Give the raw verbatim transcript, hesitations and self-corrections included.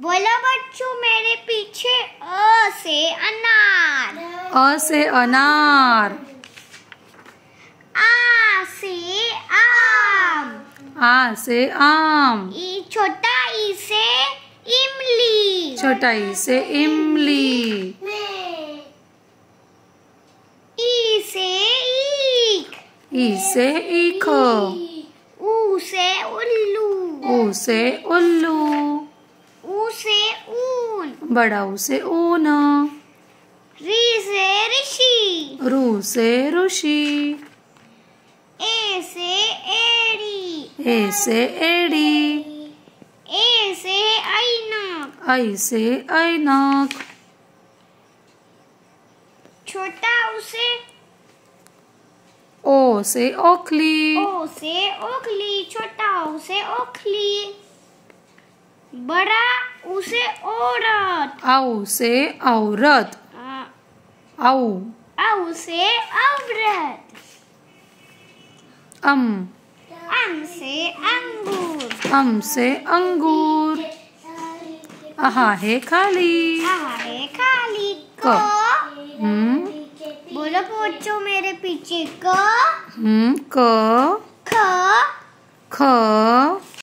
बोलो बच्चों मेरे पीछे अ से अनार। अ से अनार। आ से आम। आ से आम। ई छोटा ई से इमली। छोटा ई से इमली। ई से ईख। ई से ईख। ऊ से उल्लू। ऊ से उल्लू। ऊ से ऊन। बड़ा ऊ से ऊन। री से ऋषि। रू से ऋषि। ए से एड़ी। ए से एड़ी। ए से ऐनक। ऐ से ऐनक। छोटा ऊ से ओ से ओखली। ओ से ओखली। छोटा ऊ से ओखली। बड़ा ऊ से औरत। औ से औरत। औ औ से औरत। अम अम से अंगूर। अम से अंगूर। आहा है खाली। आ है खाली। क। क। हम्म बोलो बच्चों मेरे पीछे क। हम्म क। ख। ख।